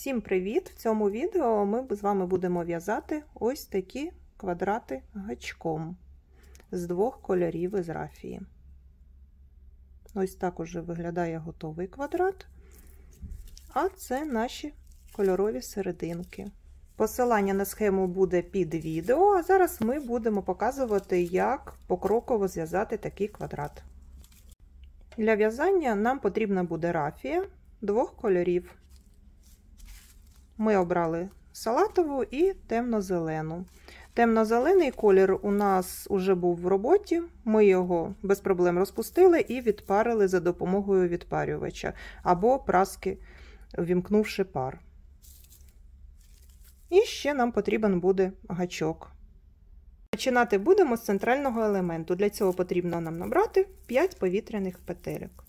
Всім привіт! В цьому відео ми з вами будемо в'язати ось такі квадрати гачком з двох кольорів із рафії. Ось так уже виглядає готовий квадрат, а це наші кольорові серединки. Посилання на схему буде під відео, а зараз ми будемо показувати, як покроково зв'язати такий квадрат. Для в'язання нам потрібна буде рафія двох кольорів. Ми обрали салатову і темно-зелену. Темно-зелений колір у нас уже був в роботі, ми його без проблем розпустили і відпарили за допомогою відпарювача або праски, ввімкнувши пар. І ще нам потрібен буде гачок. Починати будемо з центрального елементу. Для цього потрібно нам набрати 5 повітряних петельок.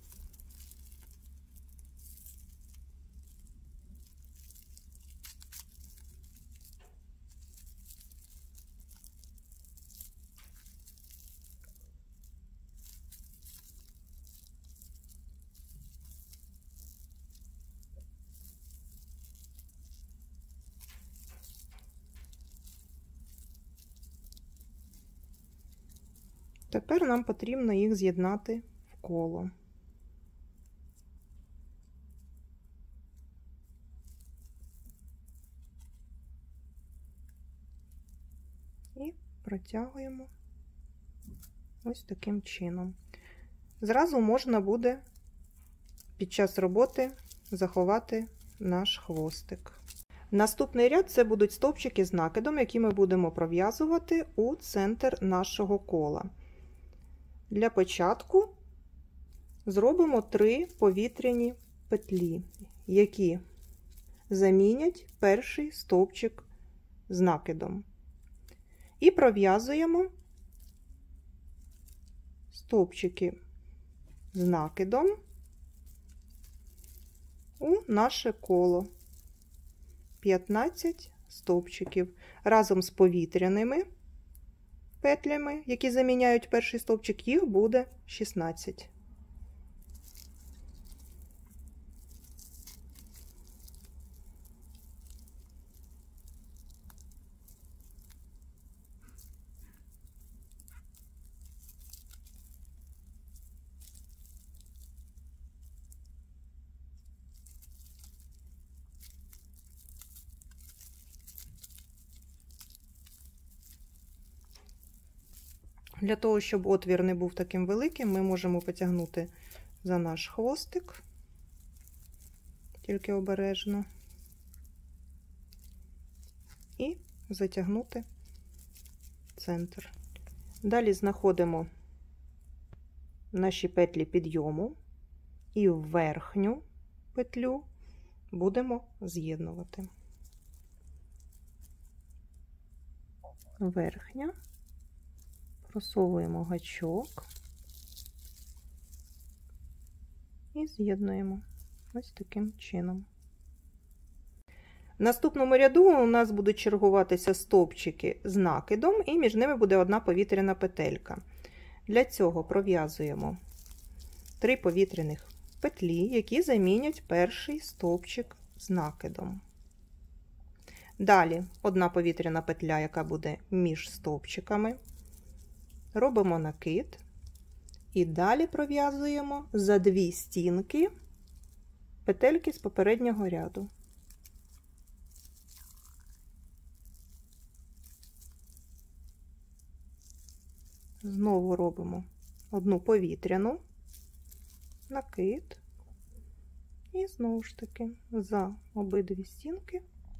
Тепер нам потрібно їх з'єднати в коло. І протягуємо ось таким чином. Зразу можна буде під час роботи заховати наш хвостик. Наступний ряд це будуть стовпчики з накидом, які ми будемо пров'язувати у центр нашого кола. Для початку зробимо 3 повітряні петлі, які замінять перший стовпчик з накидом. І пров'язуємо стовпчики з накидом у наше коло. 15 стовпчиків разом з повітряними петлями, які заміняють перший стовпчик, їх буде 16. Для того, щоб отвір не був таким великим, ми можемо потягнути за наш хвостик, тільки обережно, і затягнути центр. Далі знаходимо наші петлі підйому і в верхню петлю будемо з'єднувати. Верхня. Просовуємо гачок і з'єднуємо ось таким чином. В наступному ряду у нас будуть чергуватися стовпчики з накидом, і між ними буде одна повітряна петелька. Для цього пров'язуємо 3 повітряних петлі, які замінять перший стовпчик з накидом. Далі одна повітряна петля, яка буде між стовпчиками. Робимо накид і далі пров'язуємо за 2 стінки петельки з попереднього ряду. Знову робимо одну повітряну, накид і знову ж таки за обидві стінки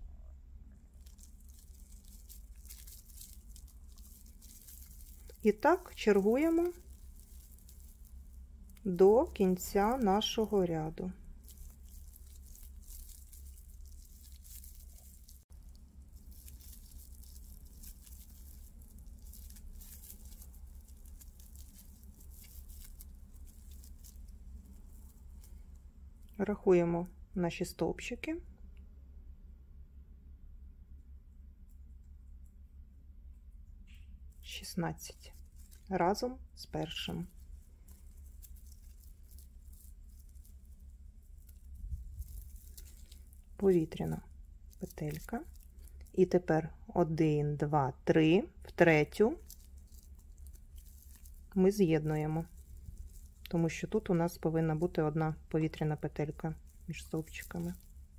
і так чергуємо до кінця нашого ряду. Рахуємо наші стовпчики. 16 разом з першим. повітряна петелька. І тепер 1, 2, 3, в третю ми з'єднуємо, тому що тут у нас повинна бути одна повітряна петелька між стовпчиками.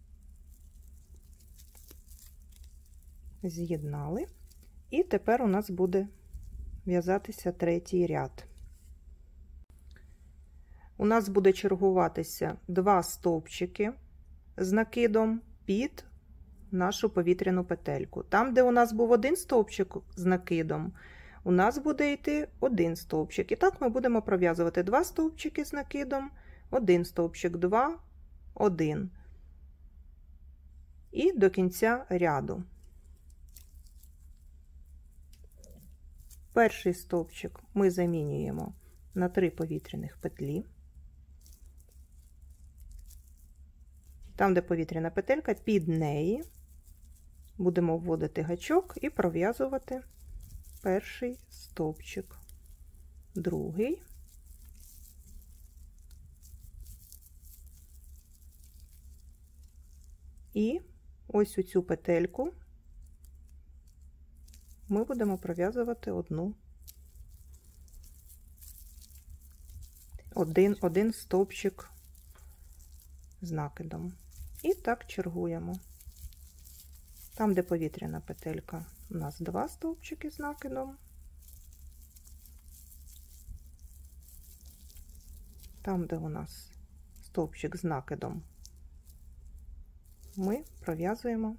З'єднали. І тепер у нас буде в'язатися третій ряд. У нас буде чергуватися 2 стовпчики з накидом під нашу повітряну петельку. Там, де у нас був один стовпчик з накидом, у нас буде йти один стовпчик. І так ми будемо пров'язувати 2 стовпчики з накидом, 1 стовпчик, 2, 1. І до кінця ряду. Перший стовпчик ми замінюємо на 3 повітряних петлі. Там, де повітряна петелька, під неї будемо вводити гачок і пров'язувати перший стовпчик, другий, і ось у цю петельку ми будемо пров'язувати один стовпчик з накидом. І так чергуємо. Там, де повітряна петелька, у нас 2 стовпчики з накидом. Там, де у нас стовпчик з накидом, ми пров'язуємо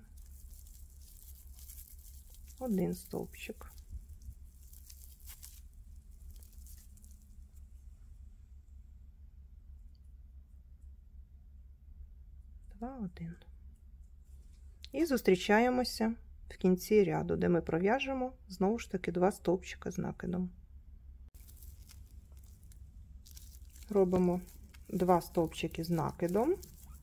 1 стовпчик. Один. І зустрічаємося в кінці ряду, де ми пров'яжемо знову ж таки 2 стовпчика з накидом. Робимо 2 стовпчики з накидом.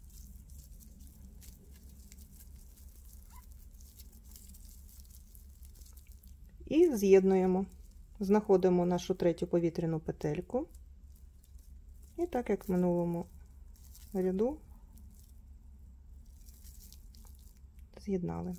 І з'єднуємо. Знаходимо нашу третю повітряну петельку. І так, як в минулому ряду, з'єднали.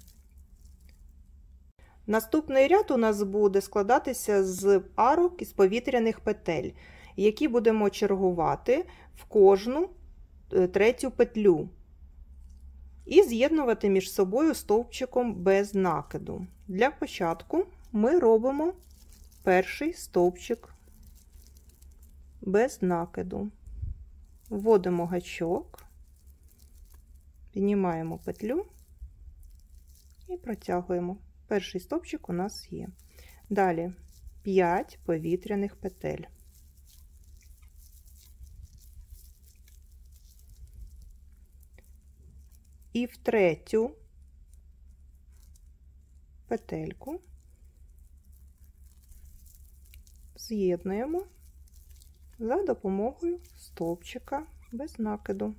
Наступний ряд у нас буде складатися з арок із повітряних петель, які будемо чергувати в кожну третю петлю і з'єднувати між собою стовпчиком без накиду. Для початку ми робимо перший стовпчик без накиду. Вводимо гачок, піднімаємо петлю і протягуємо. Перший стовпчик у нас є. Далі 5 повітряних петель. І в третю петельку з'єднуємо за допомогою стовпчика без накиду.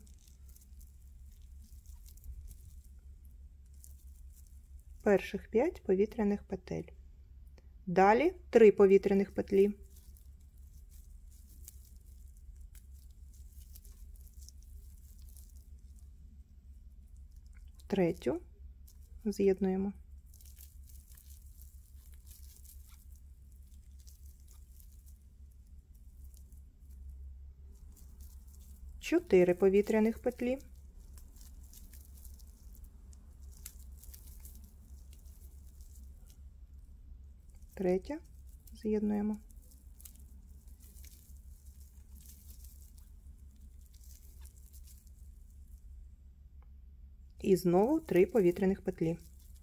Перших 5 повітряних петель. Далі 3 повітряних петлі. Третю з'єднуємо. Чотири повітряних петлі. Третя з'єднуємо. І знову 3 повітряних петлі.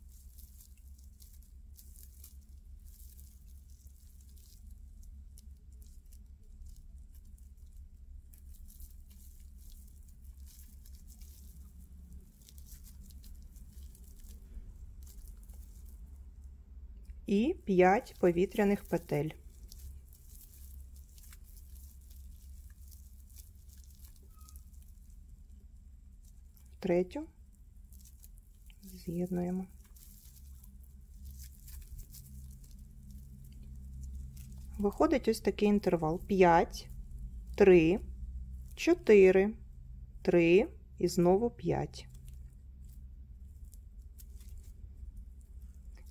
І 5 повітряних петель. Третю з'єднуємо. Виходить ось такий інтервал: 5, 3, 4, 3 і знову 5.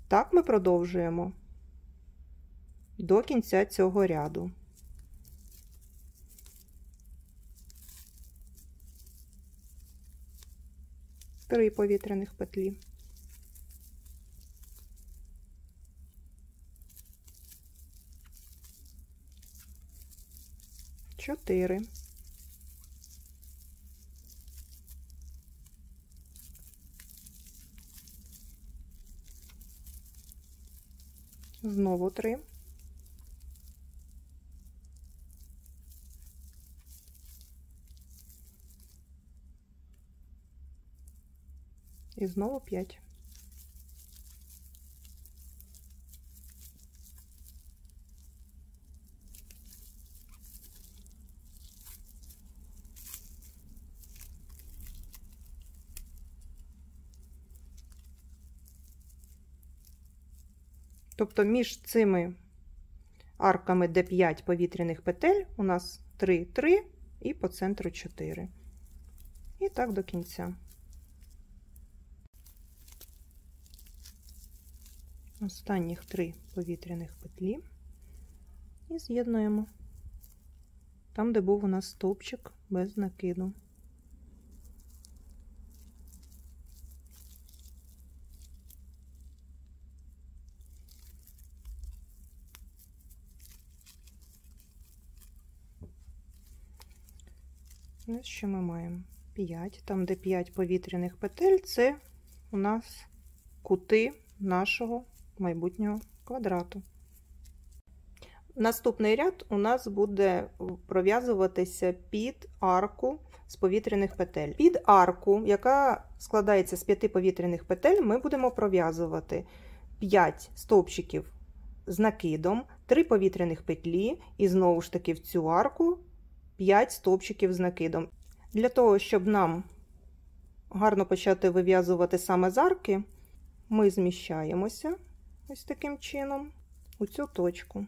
Так ми продовжуємо до кінця цього ряду. Три повітряних петлі. Чотири. Знову 3. І знову 5. Тобто між цими арками, де 5 повітряних петель, у нас 3, 3 і по центру 4. І так до кінця. Останніх 3 повітряних петлі і з'єднуємо там, де був у нас стовпчик без накиду. Ось що ми маємо. 5. Там, де 5 повітряних петель, це у нас кути нашого майбутнього квадрату. Наступний ряд у нас буде пров'язуватися під арку з повітряних петель. Під арку, яка складається з 5 повітряних петель, ми будемо пров'язувати 5 стовпчиків з накидом, 3 повітряних петлі і знову ж таки в цю арку 5 стовпчиків з накидом. Для того, щоб нам гарно почати вив'язувати саме з арки, ми зміщаємося ось таким чином у цю точку.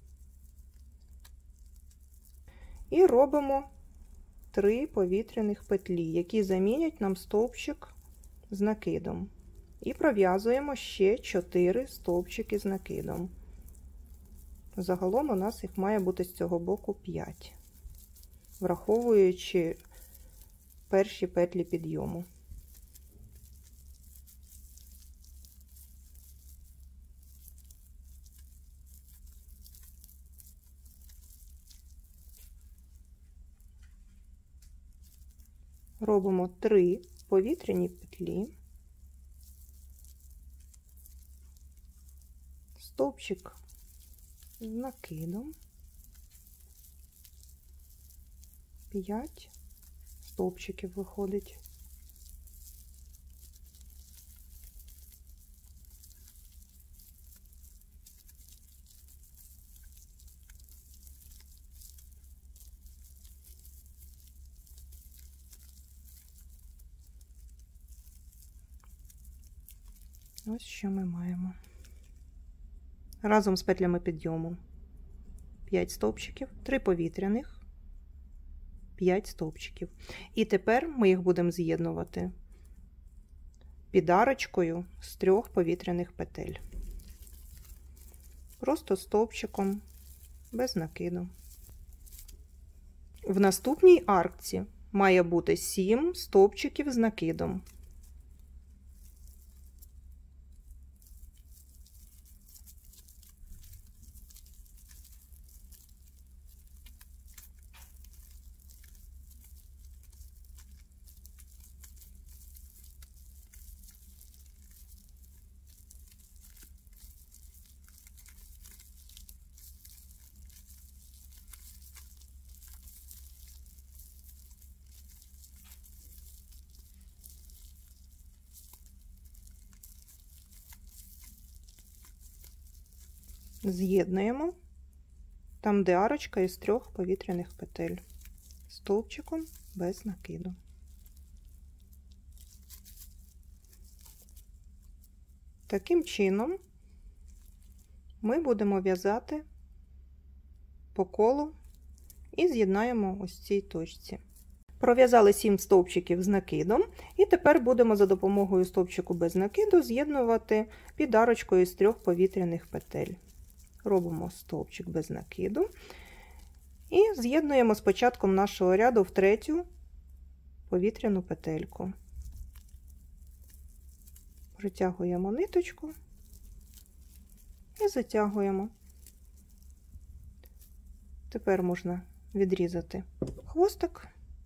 І робимо 3 повітряних петлі, які замінять нам стовпчик з накидом. І пров'язуємо ще 4 стовпчики з накидом. Загалом у нас їх має бути з цього боку 5, враховуючи перші петлі підйому. Робимо 3 повітряні петлі, стовпчик з накидом, 5 стовпчиків виходить. Ось що ми маємо. Разом з петлями підйому 5 стовпчиків, 3 повітряних, 5 стовпчиків. І тепер ми їх будемо з'єднувати під арочкою з 3 повітряних петель. Просто стовпчиком без накиду. В наступній арці має бути 7 стовпчиків з накидом. З'єднуємо там, де арочка із 3 повітряних петель, стовпчиком без накиду. Таким чином ми будемо в'язати по колу і з'єднаємо ось цій точці. Пров'язали 7 стовпчиків з накидом, і тепер будемо за допомогою стовпчику без накиду з'єднувати під арочкою з 3 повітряних петель. Робимо стовпчик без накиду і з'єднуємо з початком нашого ряду в 3-ю повітряну петельку. Притягуємо ниточку і затягуємо. Тепер можна відрізати хвостик,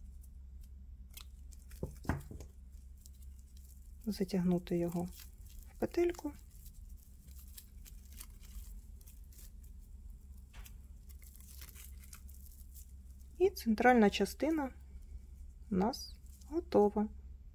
затягнути його в петельку. І центральна частина у нас готова.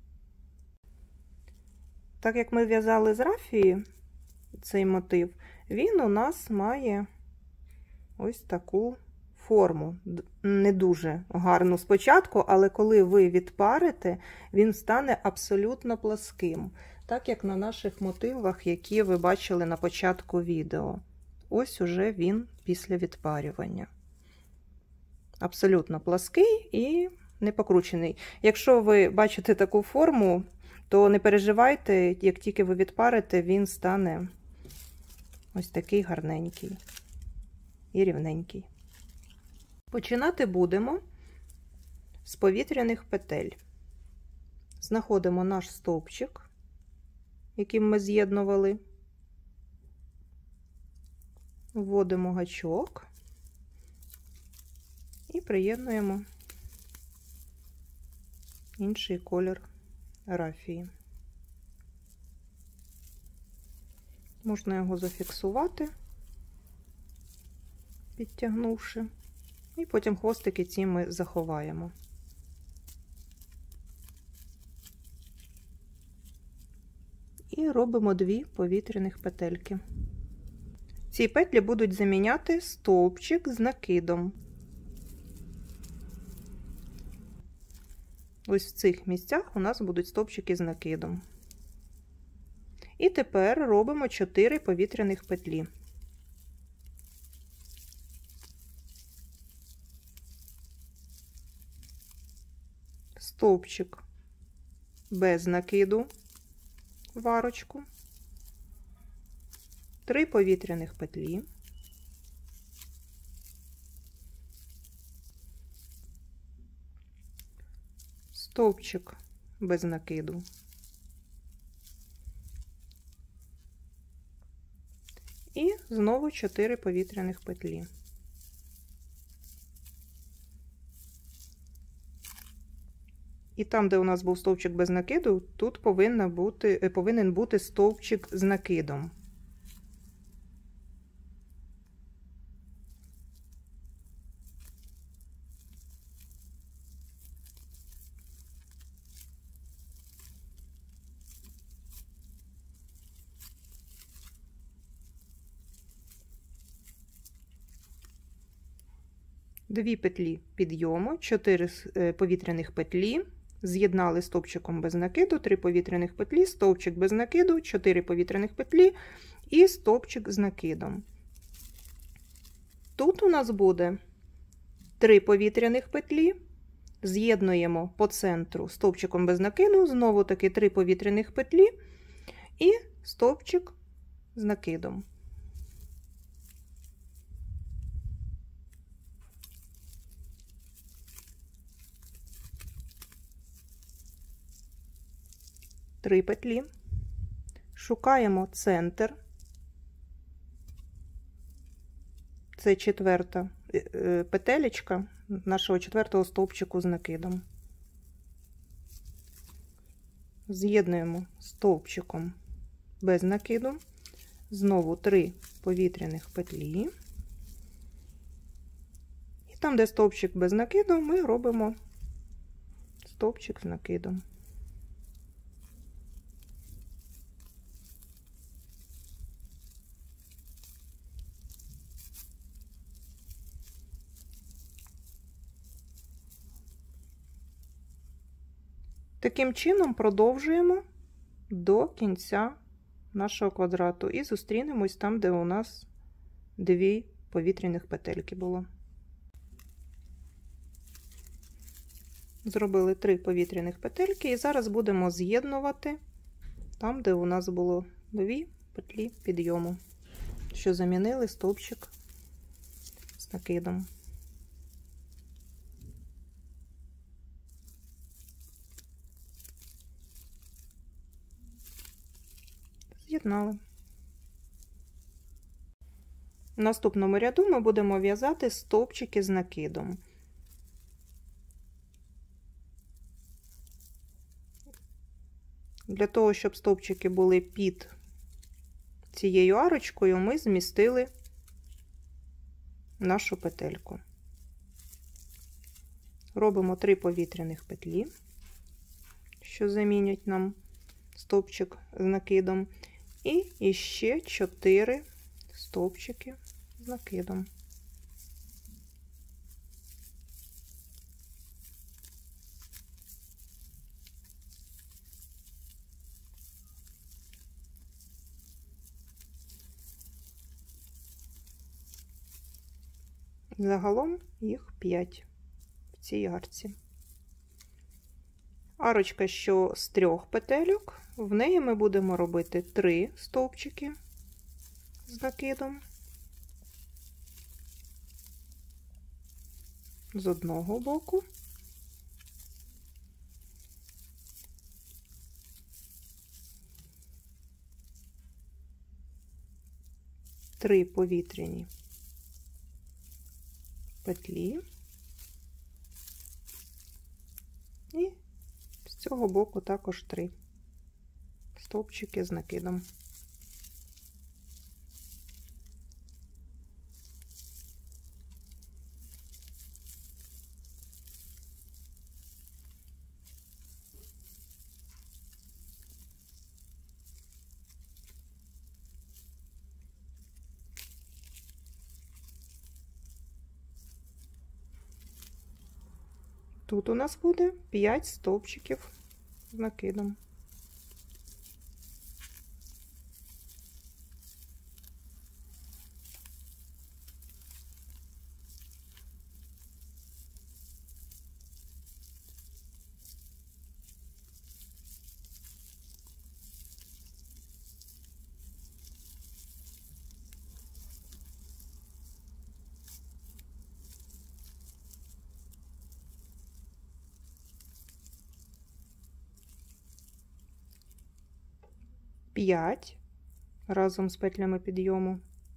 Так як ми в'язали з рафії цей мотив, він у нас має ось таку форму. Не дуже гарну спочатку, але коли ви відпарите, він стане абсолютно пласким. Так як на наших мотивах, які ви бачили на початку відео. Ось уже він після відпарювання. Абсолютно плаский і не покручений. Якщо ви бачите таку форму, то не переживайте, як тільки ви відпарите, він стане ось такий гарненький і рівненький. Починати будемо з повітряних петель. Знаходимо наш стовпчик, яким ми з'єднували, вводимо гачок і приєднуємо інший колір рафії. Можна його зафіксувати, підтягнувши, і потім хвостики ці ми заховаємо. І робимо 2 повітряних петельки. Ці петлі будуть заміняти стовпчик з накидом. Ось в цих місцях у нас будуть стовпчики з накидом. І тепер робимо 4 повітряних петлі. Стовпчик без накиду в арочку, 3 повітряних петлі, стовпчик без накиду і знову 4 повітряних петлі. І там, де у нас був стовпчик без накиду, тут повинен бути стовпчик з накидом. Дві петлі підйому, 4 повітряних петлі, з'єднали стовпчиком без накиду, 3 повітряних петлі, стовпчик без накиду, 4 повітряних петлі і стовпчик з накидом. Тут у нас буде 3 повітряних петлі, з'єднуємо по центру стовпчиком без накиду, знову таки 3 повітряних петлі і стовпчик з накидом. Три петлі, шукаємо центр, це 4-та петелечка нашого 4-го стовпчику з накидом. З'єднуємо стовпчиком без накиду, знову 3 повітряних петлі, і там, де стовпчик без накиду, ми робимо стовпчик з накидом. Таким чином продовжуємо до кінця нашого квадрату і зустрінемось там, де у нас 2 повітряних петельки було. Зробили 3 повітряних петельки і зараз будемо з'єднувати там, де у нас було 2 петлі підйому, що замінили стовпчик з накидом. З'єднали. В наступному ряду ми будемо в'язати стовпчики з накидом. Для того, щоб стовпчики були під цією арочкою, ми змістили нашу петельку. Робимо 3 повітряних петлі, що замінять нам стовпчик з накидом, і ще 4 стовпчики з накидом. Загалом їх 5 в цій арці. Арочка, що з 3 петельок, в неї ми будемо робити 3 стовпчики з накидом з одного боку три повітряні петлі і з цього боку також 3 стовпчики з накидом. Тут у нас буде 5 стовпчиків з накидом. П'ять разом з петлями підйому,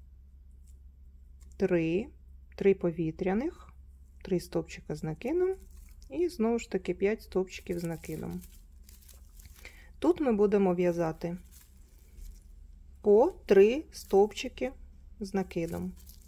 3 повітряних, 3 стовпчика з накидом і знову ж таки 5 стовпчиків з накидом. Тут ми будемо в'язати по 3 стовпчики з накидом.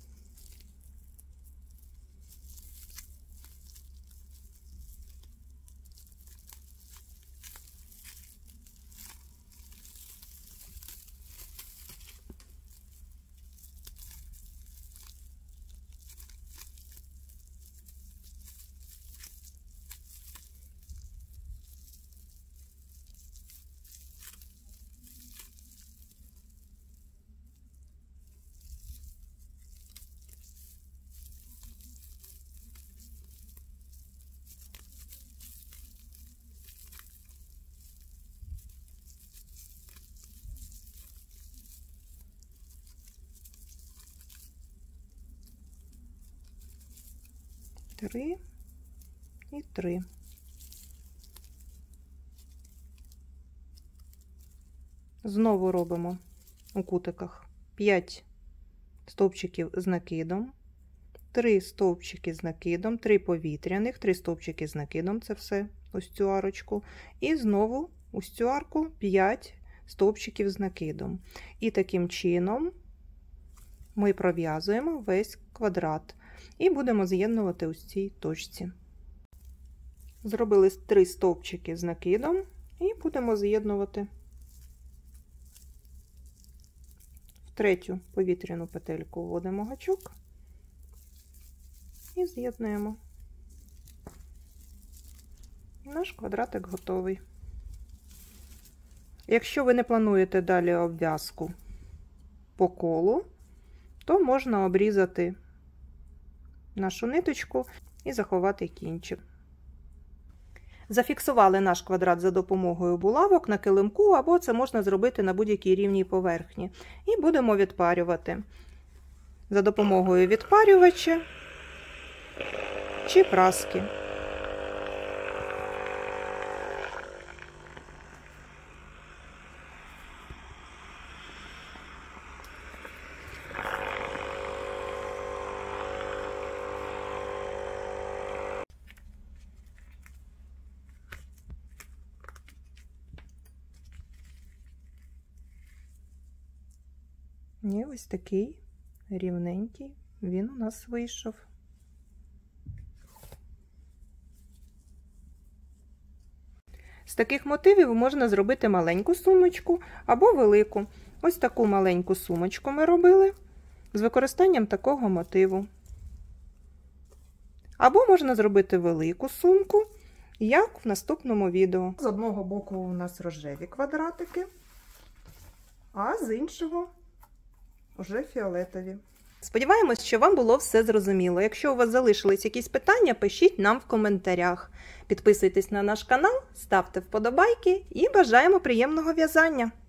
Три і 3. Знову робимо у кутиках 5 стовпчиків з накидом, 3 стовпчики з накидом, 3 повітряних, 3 стовпчики з накидом, це все ось цю арочку, і знову ось цю арку 5 стовпчиків з накидом. І таким чином ми пров'язуємо весь квадрат і будемо з'єднувати ось цій точці. Зробили 3 стовпчики з накидом і будемо з'єднувати в 3 повітряну петельку, вводимо гачок і з'єднуємо. Наш квадратик готовий. Якщо ви не плануєте далі обв'язку по колу, то можна обрізати нашу ниточку і заховати кінчик. Зафіксували наш квадрат за допомогою булавок на килимку, або це можна зробити на будь-якій рівній поверхні. І будемо відпарювати за допомогою відпарювача чи праски. І ось такий рівненький він у нас вийшов. З таких мотивів можна зробити маленьку сумочку або велику. Ось таку маленьку сумочку ми робили з використанням такого мотиву. Або можна зробити велику сумку, як в наступному відео. З одного боку у нас рожеві квадратики, а з іншого вже фіолетові. Сподіваємось, що вам було все зрозуміло. Якщо у вас залишились якісь питання, пишіть нам в коментарях. Підписуйтесь на наш канал, ставте вподобайки і бажаємо приємного в'язання!